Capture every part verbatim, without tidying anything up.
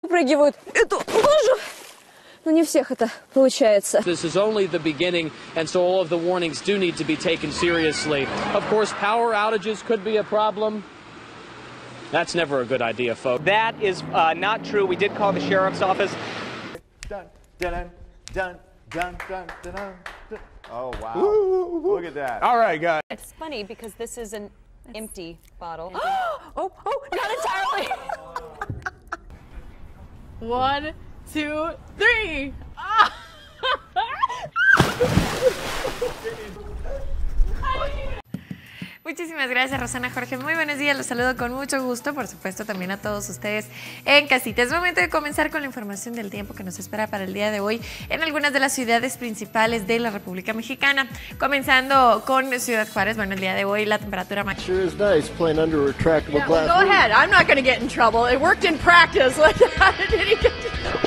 Прыгивают эту лужу. Но не всех это получается. This is only the beginning, and so all of the warnings do need to be taken seriously. Of course, power outages could be a problem. That's never a good idea, folks. That is uh, not true. We did call the sheriff's office. Dun, dun, dun, dun, dun, dun, dun, dun. Oh, wow. Ooh, look at that. All right, guys. It's funny because this is an empty bottle. Oh, oh, not entirely. One, two, three. Ah! Muchísimas gracias, Rosana Jorge. Muy buenos días, los saludo con mucho gusto, por supuesto también a todos ustedes en casita. Es momento de comenzar con la información del tiempo que nos espera para el día de hoy en algunas de las ciudades principales de la República Mexicana. Comenzando con Ciudad Juárez, bueno, el día de hoy la temperatura máxima. Sure is nice playing under retractable Yeah, well, glass. go ahead. I'm not going to get in trouble. It worked in practice. Like, how did he get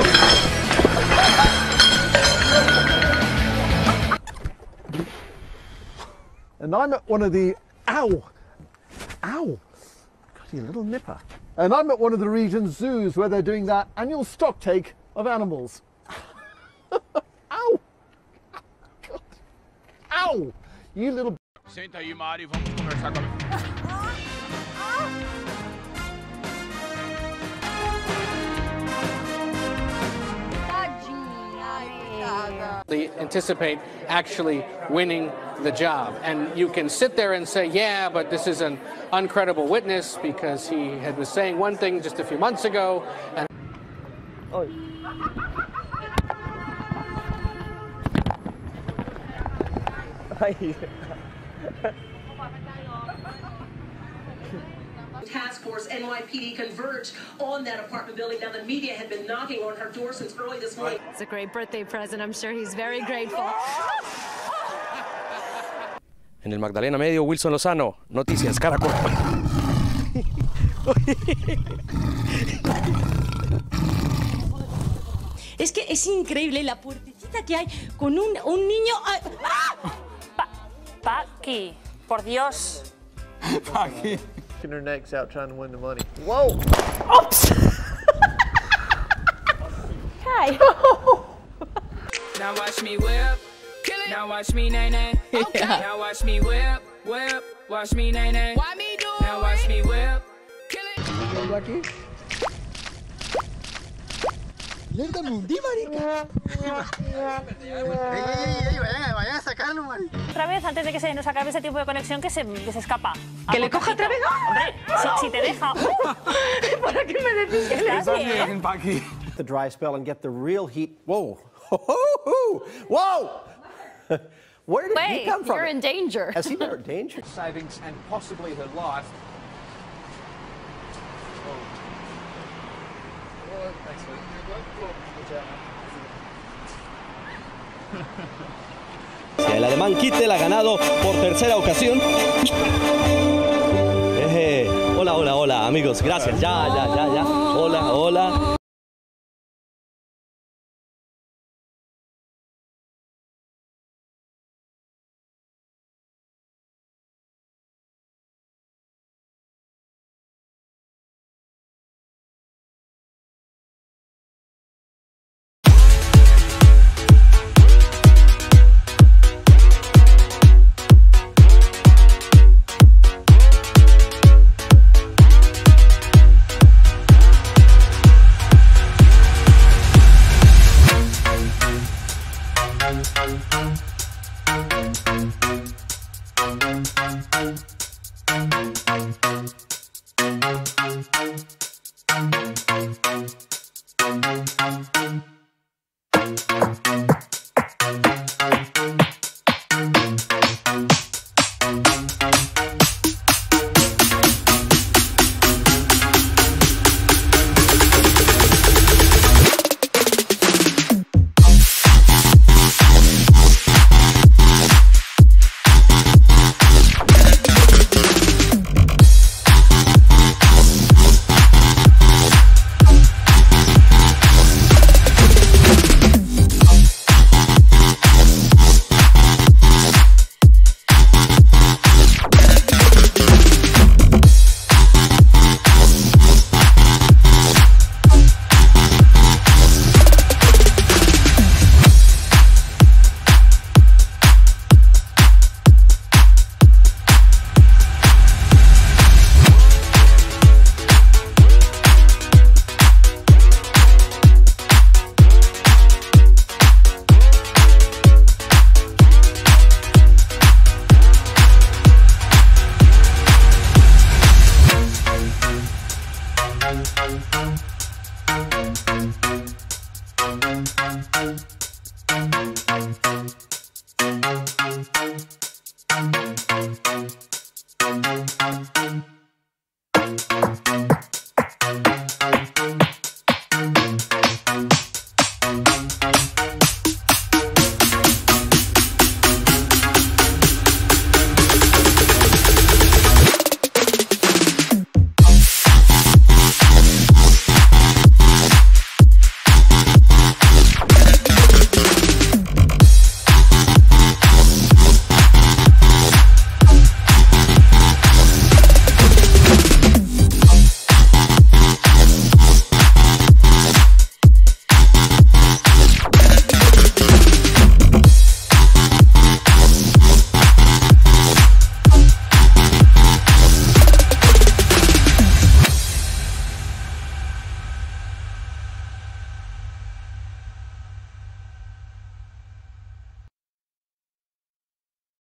And I'm at one of the ow, ow, God, you little nipper. And I'm at one of the region's zoos where they're doing that annual stock take of animals. Ow, God. Ow, you little. Senta aí, Mari, vamos conversar com a... They anticipate actually winning the job. And you can sit there and say, yeah, but this is an uncredible witness because he had was saying one thing just a few months ago. And Oh. Task Force N Y P D converged on that apartment building. Now the media had been knocking on her door since early this morning. It's a great birthday present. I'm sure he's very grateful. En el Magdalena Medio, Wilson Lozano, Noticias Caracol. Es que es increíble la puertecita que hay con un, un niño... ¡Ah! Pa Paqui, por Dios. Paqui. Her neck's out trying to win the money. Whoa! Oops. Hi. Now watch me whip. Kill it. Now watch me nay nay. Okay. Now watch me whip, whip. Watch me nay nay. Why me do it? Now watch me whip. Kill it. Aquí. Lenta Mundi, marica. Vayan a sacarlo, man. Otra vez, antes de que se nos acabe ese tipo de conexión, que se, que se escapa. ¿Que le coja otra vez? Hombre, si, si te deja. ¿Para qué me decís que le Estás bien. Paqui. The dry spell and get the real heat. Whoa! Whoa! Where did Wait, he come from? you're in danger. Has he been in danger? Savings and possibly her life. El alemán Kittel ha ganado por tercera ocasión. Eh, hola, hola, hola, amigos. Gracias. Ya, ya, ya, ya. Hola, hola.